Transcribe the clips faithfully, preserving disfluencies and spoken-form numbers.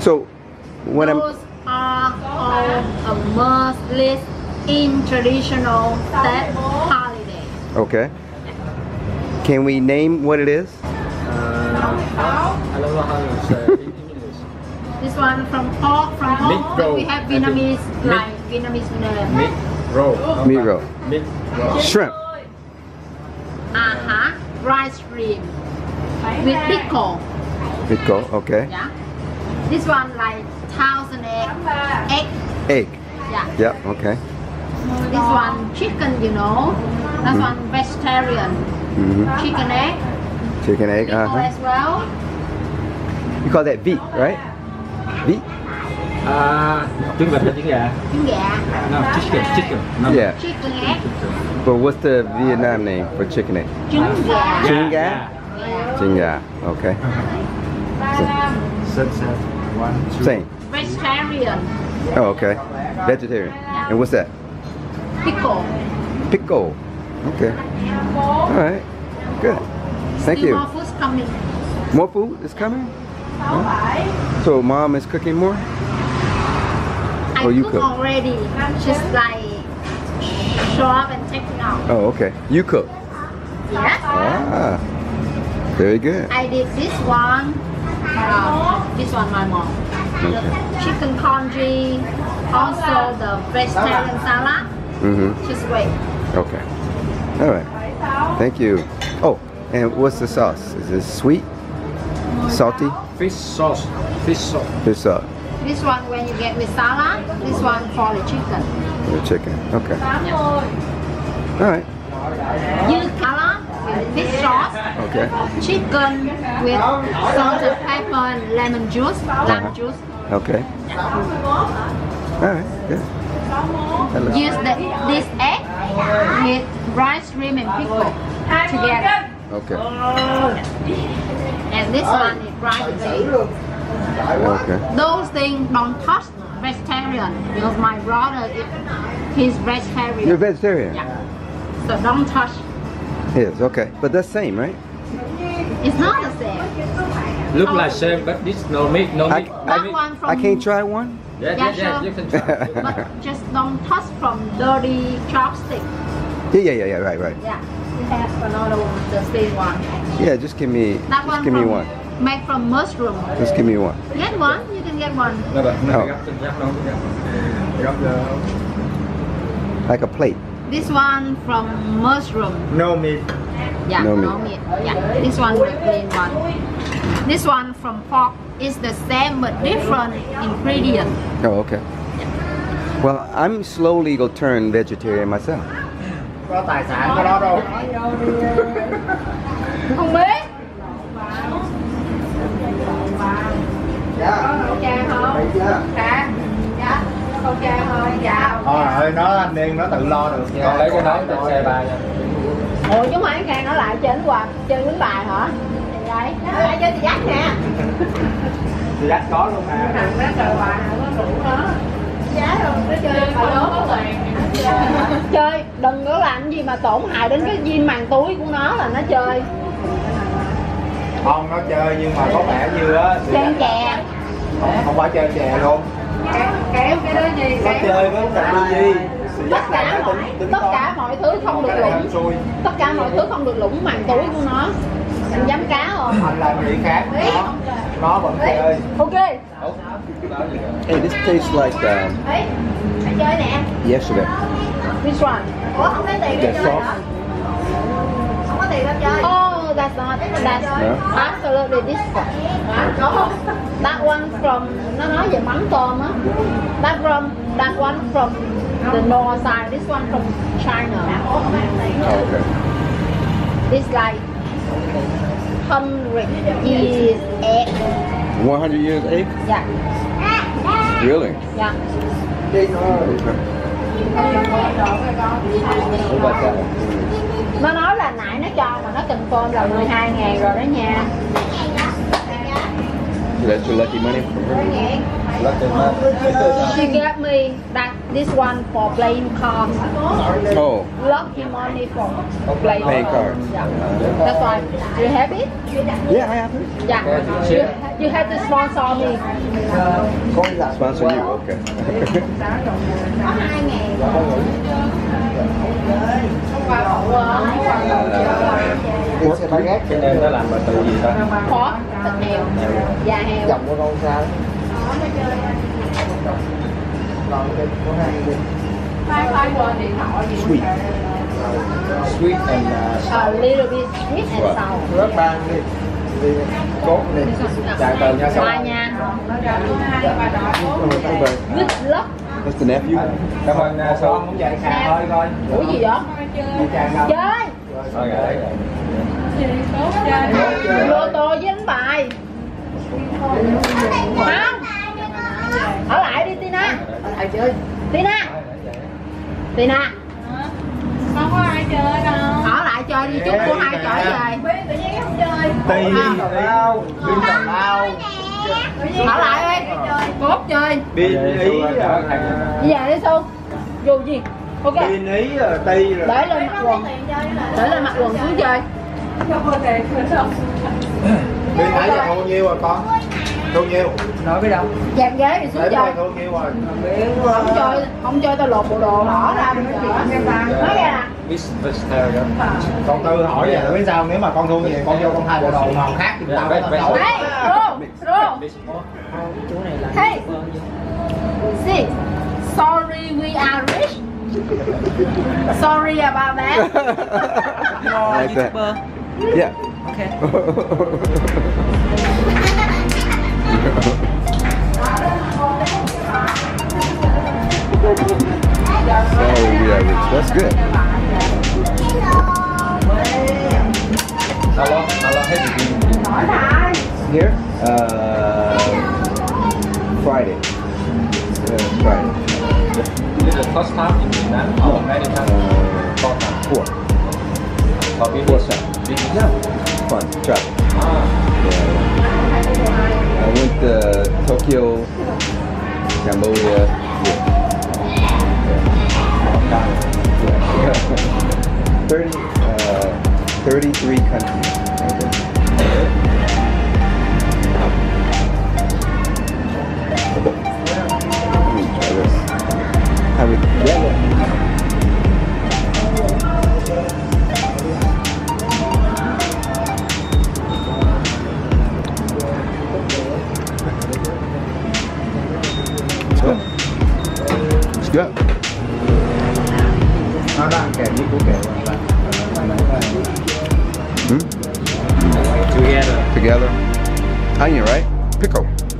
So when I'm Those are all a must list in traditional Tết holiday. okay. Can we name what it is? Uh, I don't know how to say it in English. This one from pork from Meat pork. roll. We have Vietnamese Meat- like Vietnamese name. Meat roll. Meat roll. Meat roll. Shrimp. Uh huh. Rice cream with pickle. Pickle. Okay. Yeah. This one like thousand egg. Egg. Egg. Yeah. Yep. Okay. This one chicken, you know. That one vegetarian. Mm-hmm. Chicken egg. Chicken egg. Pickle Uh huh. as well. You call that beet, right? Beet. À, trứng vịt hay trứng gà? Trứng gà. No, chicken, chicken. No. Yeah. Chicken egg. But what's the Vietnam name for chicken egg? Trứng gà. Trứng gà. Yeah. Trứng gà. Okay. Set, set. One, two. Same. Vegetarian. Oh, okay. Vegetarian. And what's that? Pickle. Pickle. Okay. All right. Good. Thank Still you. more food's coming. More food is coming? So mom is cooking more? I Oh, you cook, cook. already. Just like show up and take it out. Oh, okay. You cook. Yes. Ah. Very good. I did this one. Uh, this one my mom. The chicken congee. Also the vegetarian salad. Mm-hmm. Just wait. Okay. All right. Thank you. Oh, and what's the sauce? Is it sweet? Salty? Fish sauce. Fish sauce. Fish sauce. This one when you get with salad. This one for the chicken. The chicken. Okay. All right. Use salad with fish sauce. Okay. Chicken with salt and pepper and lemon juice. Lime Uh-huh. juice. Okay. All right. Good. Hello. Use the, this egg with rice cream and pickle together. Okay. And this one is rice cream. Okay. Those things don't touch vegetarian because my brother is he's vegetarian. You're vegetarian? Yeah. So don't touch. Yes. Okay. But that's same, right? It's not the same. Look like same, but this no meat, no I, meat. That no meat. one from I can't try one? Yeah, Yeah, yeah, yeah, sure. you can try. but just don't touch from dirty chopstick. Yeah, yeah, yeah, yeah. Right, right. Yeah. We have another one, the same one. Yeah, just give me, That just one give me from, one. made from mushroom. Just give me one. Get one, you can get one. Nó đợi, nó No. gấp trên gấp đâu, gấp. Gấp vô. Like a plate. This one from mushroom. No meat. Yeah, No no, meat. meat. Yeah, this one the plain one. This one from pork is the same but different ingredient. Oh, okay. Well, I'm slowly gonna turn vegetarian myself. Có tài sản có đó đâu. Không biết. Ok không? Dạ. Dạ. Ok thôi. Dạ. Thôi ơi, nó anh Niên nó tự lo được nha. Con lấy cái nón trên xe ba nha. Ủa chứ không phải Khang nó lại trên quạt chơi bánh bài hả? Thì vậy. Nó lại chơi thì dắt nè. Thì dắt có luôn mà. Thằng đó trời hoài nó đủ nó. Giá rồi, nó chơi phải lớn có tiền. Chơi, đừng có làm gì mà tổn hại đến cái viên màng túi của nó là nó chơi. Không, nó chơi nhưng mà có vẻ như á Chơi chè. không, không phải chơi chè luôn. Kéo cái đó gì? Nó chơi với một cái gì? Sự Tất dắt này cả nó mọi, tính tính tất toán. cả mọi thứ không được Cái này lũng. hên xui. Tất cả mọi thứ không được lũng màng túi của nó. Anh dám cá không? Anh làm gì khác nó nó vẫn chơi. Ok. Hey, this tastes like um, Ấy, phải chơi nè. yesterday. Which one? Ủa không lấy tiền để The chơi sauce. hả? Không có tiền để chơi. Oh, that's not. That's No? absolutely different. That one from, nó nói về mắm tôm á. That from, that one from the north side. This one from China. Okay. It's like hundred years egg. one hundred years egg? Yeah, Really? yeah. Okay. Nó nói là nãy nó cho mà nó confirm là mười hai ngàn rồi đó nha. So that's your lucky money from her? She gave me that this one for playing cards. Oh, Lucky money for playing playing cards. Yeah. That's why. You have it? Yeah, I have it. Yeah. You, you have to sponsor me. Sponsor you, okay. Có hai ngàn. Ủa xe ba gác Cái này nó làm bằng từ gì ta? Khó, thịt heo, da heo. chồng của con sao còn cái của hai đi Sweet. Sweet and uh, A little bit sweet and sour. rớt ban đi đi cốt đi chạy tờ nha Bye nha. Good luck. That's the nephew. cảm ơn uh, Sơn. con cũng chạy khà thôi coi Ủa gì vậy? đi chạy không Chơi. Rồi rồi. Lô tô với đánh bài. Không. Ở lại đi Tina. Ở lại chơi. Tina. Tina. Không có ai chơi đâu. Ở lại chơi đi chút cô hai trở về. Tự nhiên không chơi. tì lao biên tào lao Ở lại đi. Cốt chơi. biên ý Đi về đi Xuân. Dù gì. Ok. biên ý ti rồi Để lên mặt quần. Để lên mặt quần xuống chơi. biên nãy giờ thua nhiêu rồi con thua nhiêu nói biết đâu Dẹp ghế đi xuống để chơi. thua nhiêu rồi Không chơi, không chơi tao lột bộ đồ bỏ ra bây giờ. Nói nghe nè. This vegetarian. con Tư hỏi vậy biết sao nếu mà con thua gì con vô con thay bộ đồ màu khác thì tao Dạ, đổi Hey, bro, bro. Hey. See, sorry we are rich. Sorry about that. Like that. Yeah. Okay. So we are rich. That's good. How long? How long have you been? Here? Uh, Friday. Uh, Friday. This is the first time in Vietnam or many times? Uh, Four times. four. Or been Four this times. Been Yeah. Fun. Travel. Ah. Yeah. I went to Tokyo, Cambodia. Yeah. Yeah. thirty, uh, thirty-three countries. Okay. Let me try this. Have it together. It's good. nó đang kèm với củ kẹo Hmm? Together. Together. Onion, right? Pickle.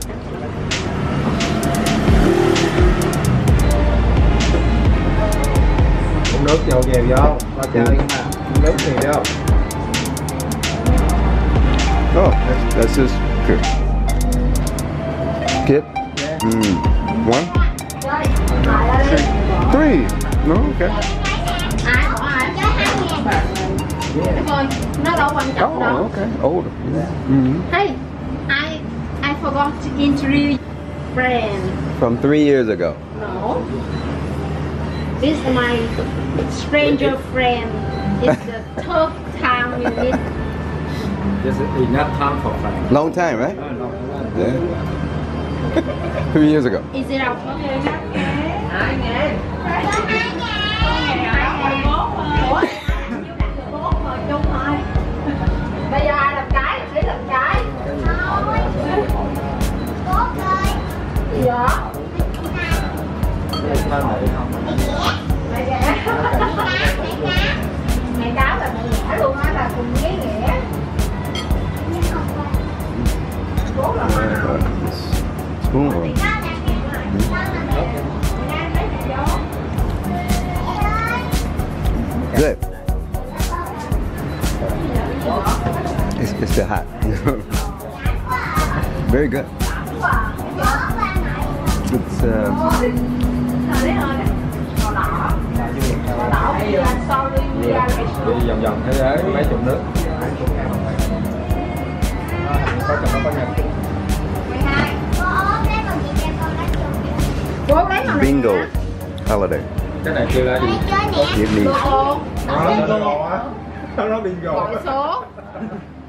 uống nước vô nhiều vô qua chơi mà uống nước nhiều vô Oh, that's, that's his kid. Kid? Mm. One? Three. No, okay. Ai bỏ ai? Thôi, nó đâu quan trọng Oh, đâu. okay. Older. Mm-hmm. Hey, I I forgot to introduce friend. From three years ago. No. This is my stranger friend. It's the third time we meet. This is enough time for fun. Long time, right? Yeah. Three years ago. Is it okay? Hai ngàn. Bây giờ ai làm cái thì làm cái. Gì vậy? Mẹ cáo là mẹ ngã luôn á, là cùng với nghĩa. Cố là Uh, spoon. Good. It's, it's still hot. Very good. It's uh, Đi vòng vòng thế giới mấy chục nước. Có chồng nó có nhà. Cô lấy nào nè. Bingo holiday. Cái này kêu là gì? Vietnamese. Số. Nó nó nó nó bingo. Gọi số.